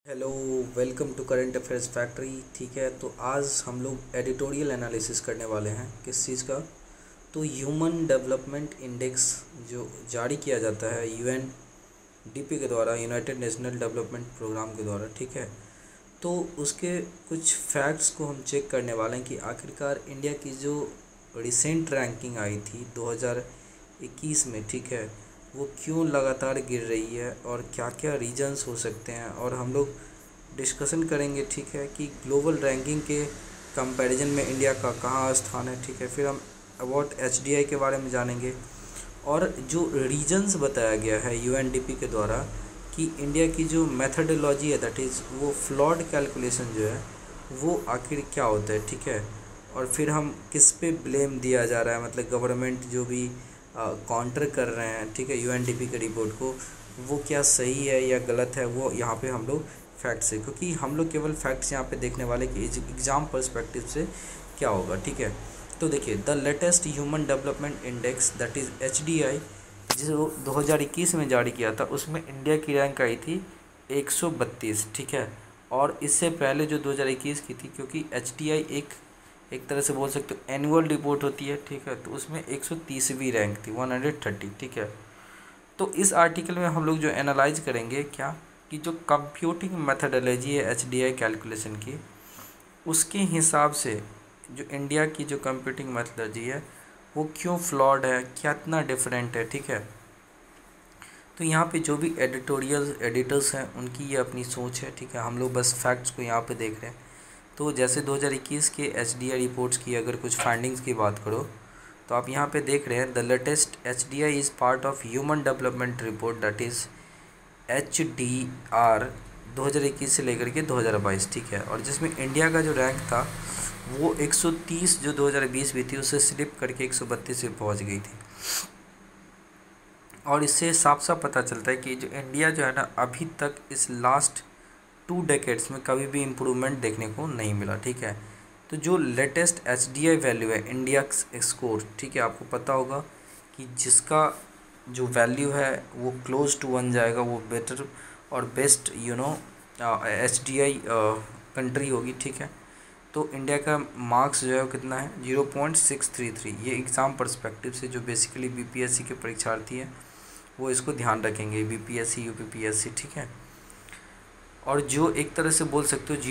Hello, welcome to current affairs factory. ठीक है, तो आज हम लोग एडिटोरियल एनालिसिस करने वाले हैं। किस चीज़ का? तो ह्यूमन डेवलपमेंट इंडेक्स जो जारी किया जाता है यूएनडीपी के द्वारा, यूनाइटेड नेशनल डेवलपमेंट प्रोग्राम के द्वारा। ठीक है, तो उसके कुछ फैक्ट्स को हम चेक करने वाले हैं कि आखिरकार इंडिया की जो रिसेंट रैंकिंग आई थी 2021 में, ठीक है, वो क्यों लगातार गिर रही है और क्या क्या रीजंस हो सकते हैं। और हम लोग डिस्कशन करेंगे, ठीक है, कि ग्लोबल रैंकिंग के कंपैरिजन में इंडिया का कहाँ स्थान है। ठीक है, फिर हम अबाउट एचडीआई के बारे में जानेंगे और जो रीजंस बताया गया है यूएनडीपी के द्वारा कि इंडिया की जो मेथडोलॉजी है, दैट इज़ वो फ्लॉड कैलकुलेशन जो है वो आखिर क्या होता है। ठीक है, और फिर हम किस पे ब्लेम दिया जा रहा है, मतलब गवर्नमेंट जो भी काउंटर कर रहे हैं, ठीक है, यूएनडीपी के रिपोर्ट को, वो क्या सही है या गलत है, वो यहाँ पे हम लोग फैक्ट्स है, क्योंकि हम लोग केवल फैक्ट्स यहाँ पे देखने वाले कि एग्ज़ाम पर्सपेक्टिव से क्या होगा। ठीक है, तो देखिए, the latest human development index that is HDI जो 2021 में जारी किया था, उसमें इंडिया की रैंक आई थी 132। ठीक है, और इससे पहले जो 2021 की थी, क्योंकि एचडीआई एक तरह से बोल सकते हो एनुअल रिपोर्ट होती है। ठीक है, तो उसमें 130वीं रैंक थी, 130। ठीक है, तो इस आर्टिकल में हम लोग जो एनालाइज करेंगे क्या कि जो कंप्यूटिंग मेथडोलॉजी है एचडीआई कैलकुलेशन की, उसके हिसाब से जो इंडिया की जो कंप्यूटिंग मेथडोलॉजी है वो क्यों फ्लॉड है, क्या इतना डिफरेंट है। ठीक है, तो यहाँ पे जो भी एडिटर्स हैं उनकी ये अपनी सोच है। ठीक है, हम लोग बस फैक्ट्स को यहाँ पे देख रहे हैं। तो जैसे 2021 के एचडीआई रिपोर्ट्स की अगर कुछ फाइंडिंग्स की बात करो तो आप यहाँ पे देख रहे हैं, the latest HDI is part of human development report that is HDR 2021 से लेकर के 2022। ठीक है, और जिसमें इंडिया का जो रैंक था वो 130 जो 2020 भी थी उससे स्लिप करके 132 पे पहुँच गई थी। और इससे साफ साफ पता चलता है कि जो इंडिया जो है ना, अभी तक इस लास्ट 2 डेकेड्स में कभी भी इम्प्रूवमेंट देखने को नहीं मिला। ठीक है, तो जो लेटेस्ट एचडीआई वैल्यू है इंडिया स्कोर, ठीक है, आपको पता होगा कि जिसका जो वैल्यू है वो क्लोज टू 1 जाएगा, वो बेटर और बेस्ट एचडीआई कंट्री होगी। ठीक है, तो इंडिया का मार्क्स जो है वो कितना है, 0.633। ये एग्ज़ाम पर्सपेक्टिव से जो बेसिकली बीपीएससी के परीक्षार्थी हैं वो इसको ध्यान रखेंगे, बीपीएससी यूपीपीएससी। ठीक है, और जो एक तरह से बोल सकते हो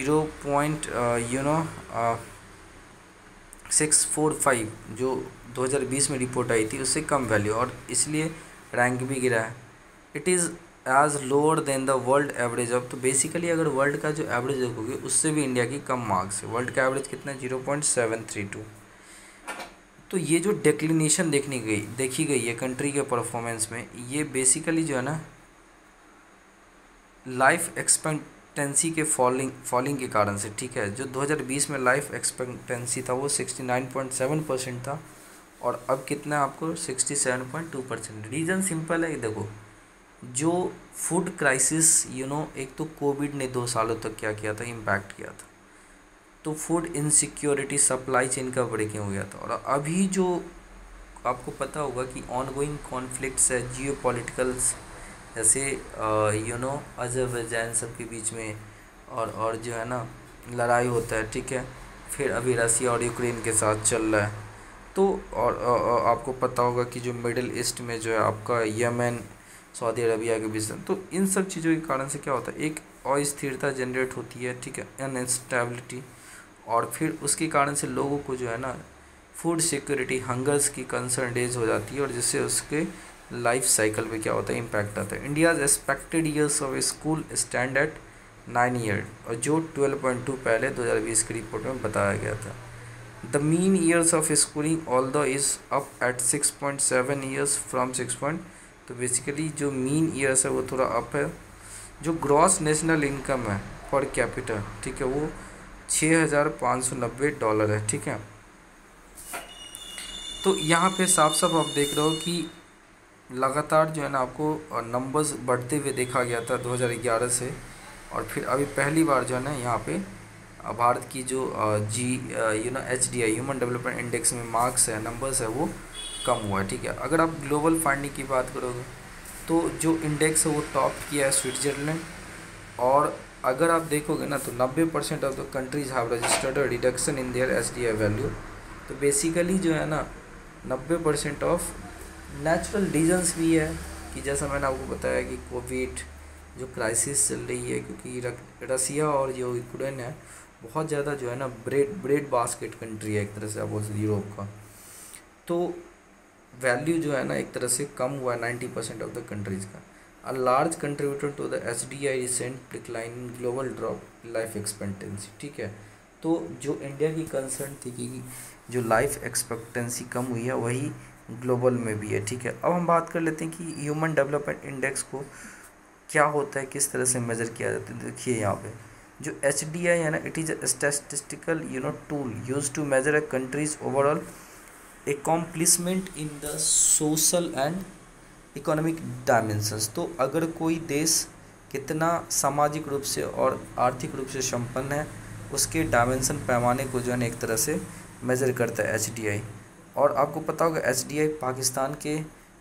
0.645 जो 2020 में रिपोर्ट आई थी उससे कम वैल्यू, और इसलिए रैंक भी गिरा है। It is as lower than the world average of. तो बेसिकली अगर वर्ल्ड का जो एवरेज देखोगे उससे भी इंडिया की कम मार्क्स है। वर्ल्ड का एवरेज कितना है, 0.732। तो ये जो डिक्लिनेशन देखी गई है कंट्री के परफॉर्मेंस में, ये बेसिकली जो है ना लाइफ एक्सपेक्टेंसी के फॉलिंग के कारण से। ठीक है, जो 2020 में लाइफ एक्सपेक्टेंसी था वो 69.7% था और अब कितना है आपको, 67.2%। रीज़न सिंपल है, देखो, जो फूड क्राइसिस एक तो कोविड ने 2 सालों तक क्या किया था, इम्पैक्ट किया था। तो फूड इनसिक्योरिटी, सप्लाई चेन का ब्रेकिंग हो गया था। और अभी जो आपको पता होगा कि ऑनगोइंग कॉन्फ्लिक्ट्स है जियोपॉलिटिकल्स, जैसे अज़रबैजान सब के बीच में और जो है ना लड़ाई होता है। ठीक है, फिर अभी रसिया और यूक्रेन के साथ चल रहा है। तो और आपको पता होगा कि जो मिडिल ईस्ट में जो है आपका यमन, सऊदी अरबिया के बीच, तो इन सब चीज़ों के कारण से क्या होता है, एक अस्थिरता जनरेट होती है। ठीक है, अनस्टेबिलिटी, और फिर उसके कारण से लोगों को जो है ना फूड सिक्योरिटी, हंगर्स की कंसर्न रेज हो जाती है, और जिससे उसके लाइफ साइकिल पे क्या होता है, इम्पैक्ट आता है। India's expected years of school stand at 9 year, और जो 12.2 पहले 2020 की रिपोर्ट में बताया गया था। The mean years of schooling although is up at 6.7 years from 6 point. तो बेसिकली जो मीन ईयर्स है वो थोड़ा अप है। जो ग्रॉस नेशनल इनकम है पर कैपिटल, ठीक है, वो $6,590 है। ठीक है, तो यहाँ पे साफ साफ आप देख रहे हो कि लगातार जो है ना आपको नंबर्स बढ़ते हुए देखा गया था 2011 से, और फिर अभी पहली बार जो है ना यहाँ पे भारत की जो एचडीआई ह्यूमन डेवलपमेंट इंडेक्स में मार्क्स है, नंबर्स है, वो कम हुआ है। ठीक है, अगर आप ग्लोबल फाइंडिंग की बात करोगे तो जो इंडेक्स है वो टॉप किया है स्विट्ज़रलैंड, और अगर आप देखोगे ना तो 90% of the countries have registered a reduction in their SDI value. तो बेसिकली जो है ना 90% ऑफ नेचुरल रीजंस भी है कि जैसा मैंने आपको बताया कि कोविड जो क्राइसिस चल रही है, क्योंकि रसिया और जो यूक्रेन है बहुत ज़्यादा जो है ना ब्रेड बास्केट कंट्री है एक तरह से आप बोल सकते यूरोप का। तो वैल्यू जो है ना एक तरह से कम हुआ है 90% ऑफ द कंट्रीज़ का। A large contributor to the SDI recent decline in global drop life expectancy. ठीक है, तो जो इंडिया की कंसर्न थी कि जो लाइफ एक्सपेक्टेंसी कम हुई है वही ग्लोबल में भी है। ठीक है, अब हम बात कर लेते हैं कि ह्यूमन डेवलपमेंट इंडेक्स को क्या होता है, किस तरह से मेज़र किया जाता है। देखिए यहाँ पे जो एचडीआई है ना, it is a statistical tool use to measure a country's overall accomplishment in the social and economic dimensions. तो अगर कोई देश कितना सामाजिक रूप से और आर्थिक रूप से संपन्न है उसके डायमेंशन पैमाने को जो है ना एक तरह से मेज़र करता है एचडीआई। और आपको पता होगा एचडीआई पाकिस्तान के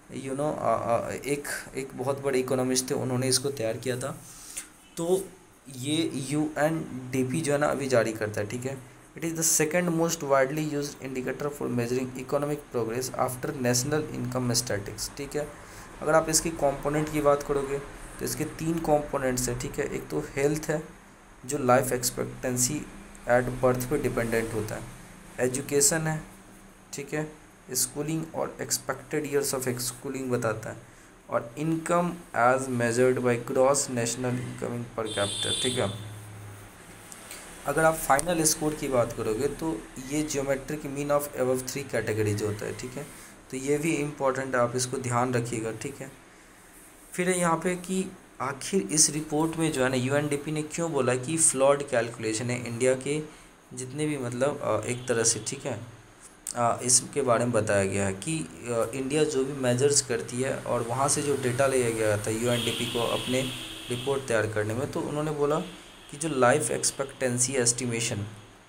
एक बहुत बड़े इकोनॉमिस्ट थे, उन्होंने इसको तैयार किया था। तो ये यूएनडीपी जो है ना अभी जारी करता है। ठीक है, it is the second most widely use indicator for measuring economic progress after national income statistics. ठीक है, अगर आप इसकी कंपोनेंट की बात करोगे तो इसके 3 कंपोनेंट्स हैं। ठीक है, एक तो हेल्थ है जो लाइफ एक्सपेक्टेंसी एट बर्थ पे डिपेंडेंट होता है, एजुकेशन है, ठीक है, स्कूलिंग और एक्सपेक्टेड ईयर्स ऑफ स्कूलिंग बताता है, और income as measured by gross national income per capita. ठीक है, अगर आप फाइनल स्कोर की बात करोगे तो ये geometric mean of above 3 categories होता है। ठीक है, तो ये भी इम्पॉर्टेंट है, आप इसको ध्यान रखिएगा। ठीक है, फिर यहाँ पे कि आखिर इस रिपोर्ट में जो है ना यूएनडीपी ने क्यों बोला कि फ्लॉड कैलकुलेशन है इंडिया के जितने भी मतलब एक तरह से। ठीक है, इसके बारे में बताया गया है कि इंडिया जो भी मेजर्स करती है और वहाँ से जो डेटा लिया गया था यूएनडीपी को अपने रिपोर्ट तैयार करने में, तो उन्होंने बोला कि जो life expectancy estimation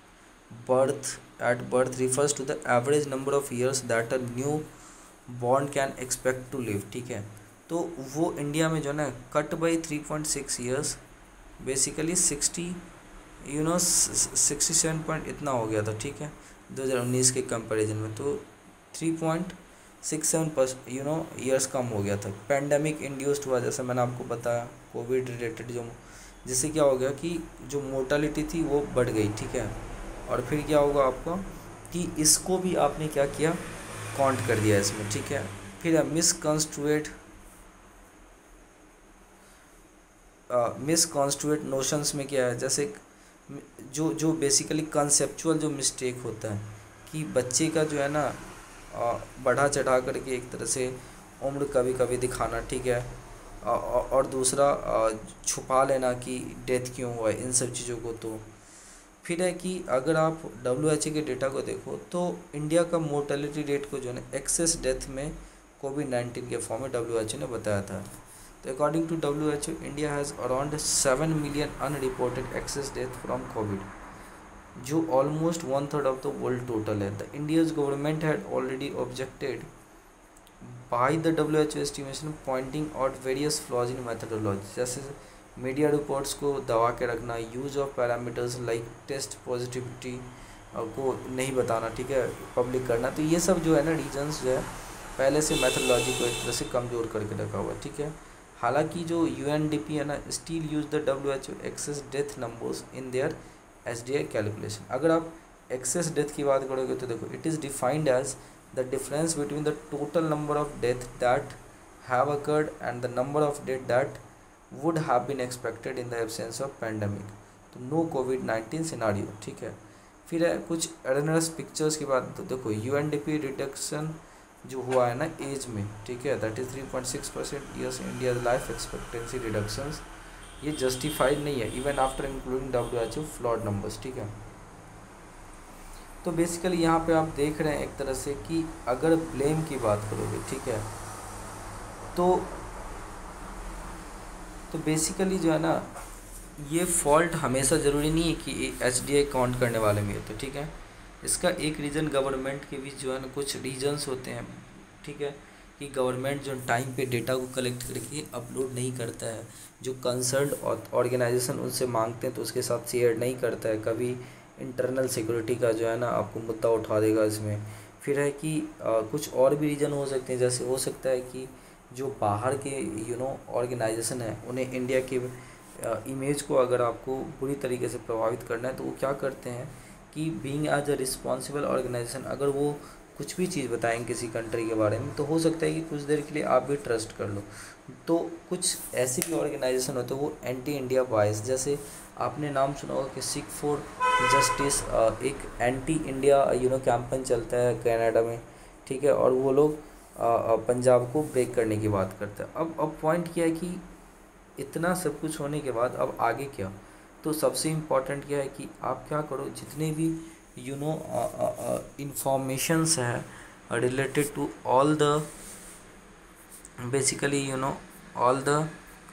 birth refers to the average number of years that a new born can expect to live. ठीक है, तो वो इंडिया में जो है ना cut by 3.6 years, basically 67 point इतना हो गया था। ठीक है, 2019 के कंपैरिजन में तो 3.67 ईयर्स कम हो गया था। पेंडेमिक इंड्यूस्ड हुआ, जैसे मैंने आपको बताया, कोविड रिलेटेड जिससे क्या हो गया कि जो मोर्टालिटी थी वो बढ़ गई। ठीक है, और फिर क्या होगा आपका कि इसको भी आपने क्या किया, काउंट कर दिया इसमें। ठीक है, फिर मिसकॉन्स्ट्रुएट नोशंस में क्या है, जैसे जो बेसिकली कंसेप्चुअल जो मिस्टेक होता है कि बच्चे का जो है ना बढ़ा चढ़ा करके एक तरह से उम्र कभी कभी दिखाना। ठीक है, और दूसरा छुपा लेना कि डेथ क्यों हुआ है, इन सब चीज़ों को। तो फिर है कि अगर आप WHO के डेटा को देखो तो इंडिया का मोर्टेलिटी रेट को जो है ना एक्सेस डेथ में कोविड-19 के फॉर्म में WHO ने बताया था। तो according to WHO India has around 7 million unreported excess death from covid, जो almost 1/3 of the world total है। The India's government had already objected by the WHO estimation pointing out various flaws in methodology, जैसे media reports को दबा के रखना, use of parameters like test positivity को नहीं बताना। ठीक है, पब्लिक करना। तो ये सब जो है ना रीजंस जो है पहले से मैथडोलॉजी को एक तरह से कमज़ोर करके रखा हुआ है। ठीक है, हालांकि जो यूएनडीपी है ना still use the WHO excess death numbers in their SDI calculation. अगर आप एक्सेस डेथ की बात करोगे तो देखो, it is defined as the difference between the total number of death that have occurred and the number of death that would have been expected in the absence of pandemic, तो no कोविड-19 scenario. ठीक है, फिर है कुछ एरनर्स pictures की बात। तो देखो यूएनडीपी रिडक्शन जो हुआ है ना एज में, ठीक है, that is 3.6% years India life expectancy reductions, ये जस्टिफाइड नहीं है even after including WHO flawed numbers. ठीक है, तो बेसिकली यहाँ पे आप देख रहे हैं एक तरह से कि अगर ब्लेम की बात करोगे, ठीक है, तो बेसिकली जो है ना ये फॉल्ट हमेशा ज़रूरी नहीं है कि एचडीआई काउंट करने वाले में है। तो ठीक है, इसका एक रीज़न गवर्नमेंट के बीच जो है ना कुछ रीजन्स होते हैं। ठीक है, कि गवर्नमेंट जो टाइम पे डेटा को कलेक्ट करके अपलोड नहीं करता है, जो कंसर्न्ड ऑर्गेनाइजेशन उनसे मांगते हैं तो उसके साथ शेयर नहीं करता है, कभी इंटरनल सिक्योरिटी का जो है ना आपको मुद्दा उठा देगा इसमें। फिर है कि कुछ और भी रीज़न हो सकते हैं, जैसे हो सकता है कि जो बाहर के ऑर्गेनाइजेशन है उन्हें इंडिया के इमेज को अगर आपको बुरी तरीके से प्रभावित करना है तो वो क्या करते हैं कि being as a responsible organisation अगर वो कुछ भी चीज़ बताएंगे किसी कंट्री के बारे में तो हो सकता है कि कुछ देर के लिए आप भी ट्रस्ट कर लो। तो कुछ ऐसे भी ऑर्गेनाइजेशन होते हैं वो एंटी इंडिया बायस, जैसे आपने नाम सुना होगा कि सिख फॉर जस्टिस, एक एंटी इंडिया कैंपेन चलता है कनाडा में, ठीक है, और वो लोग पंजाब को ब्रेक करने की बात करते हैं। अब पॉइंट क्या है कि इतना सब कुछ होने के बाद अब आगे क्या। तो सबसे इम्पॉर्टेंट क्या है कि आप क्या करो, जितने भी इंफॉर्मेशंस है related to all the basically all the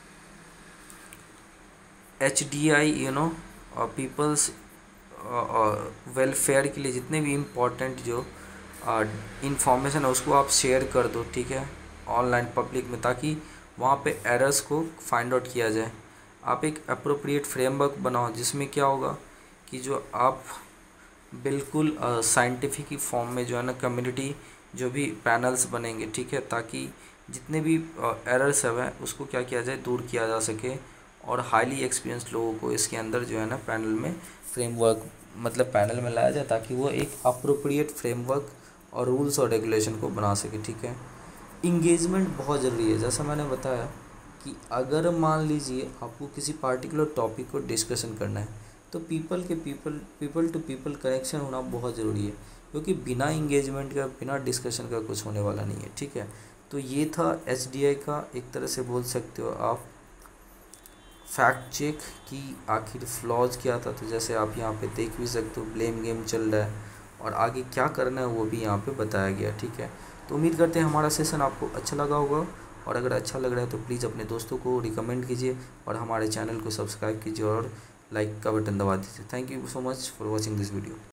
HDI people's welfare के लिए जितने भी इम्पोर्टेंट जो इंफॉर्मेशन है उसको आप शेयर कर दो, ठीक है, ऑनलाइन पब्लिक में, ताकि वहाँ पे एरर्स को फाइंड आउट किया जाए। आप एक अप्रोप्रिएट फ्रेमवर्क बनाओ जिसमें क्या होगा कि जो आप बिल्कुल साइंटिफिक फॉर्म में जो है ना कम्युनिटी जो भी पैनल्स बनेंगे, ठीक है, ताकि जितने भी एरर्स है उसको क्या किया जाए, दूर किया जा सके, और हाईली एक्सपीरियंस्ड लोगों को इसके अंदर जो है ना पैनल में फ्रेमवर्क मतलब पैनल में लाया जाए ताकि वो एक अप्रोप्रिएट फ्रेमवर्क और रूल्स और रेगुलेशन को बना सके, ठीक है। इंगेजमेंट बहुत ज़रूरी है, जैसा मैंने बताया कि अगर मान लीजिए आपको किसी पार्टिकुलर टॉपिक को डिस्कशन करना है तो पीपल टू पीपल कनेक्शन होना बहुत ज़रूरी है, क्योंकि बिना इंगेजमेंट का बिना डिस्कशन का कुछ होने वाला नहीं है, ठीक है। तो ये था HDI का एक तरह से बोल सकते हो आप फैक्ट चेक कि आखिर फ्लॉज क्या था। तो जैसे आप यहाँ पे देख भी सकते हो ब्लेम गेम चल रहा है और आगे क्या करना है वो भी यहाँ पे बताया गया, ठीक है। तो उम्मीद करते हैं हमारा सेशन आपको अच्छा लगा होगा, और अगर अच्छा लग रहा है तो प्लीज़ अपने दोस्तों को रिकमेंड कीजिए और हमारे चैनल को सब्सक्राइब कीजिए और लाइक का बटन दबा दीजिए। Thank you so much for watching this video.